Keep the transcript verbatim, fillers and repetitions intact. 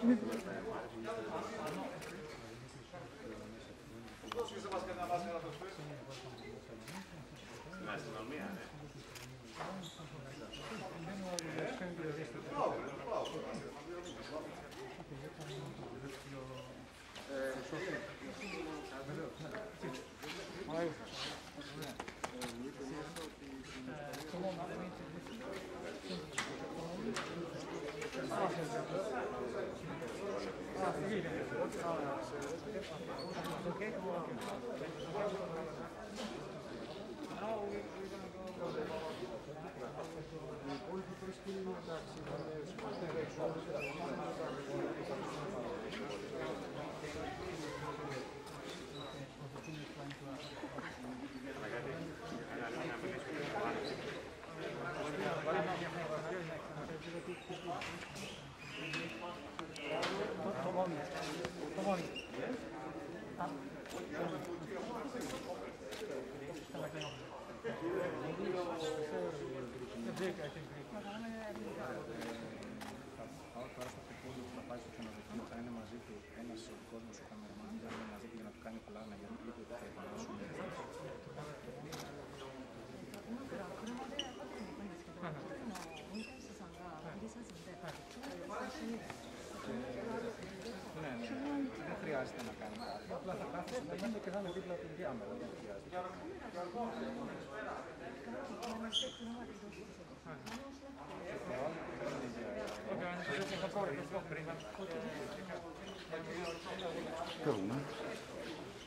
Στην αστυνομία, ναι. Τώρα στο παιχνίδι που θα πάει στο ξενοδοχείο θα είναι μαζί του ένας κόσμος ο καμεραμάν, θα είναι μαζί του για να του κάνει πολλά να γίνει κλίπ που θα επαναλώσουν. Ναι, ναι, δεν χρειάζεται να κάνει κάτι. Απλά θα κάθεσαι μετά και θα είναι δίπλα την κάμερα, δεν χρειάζεται. Φεύγουμε.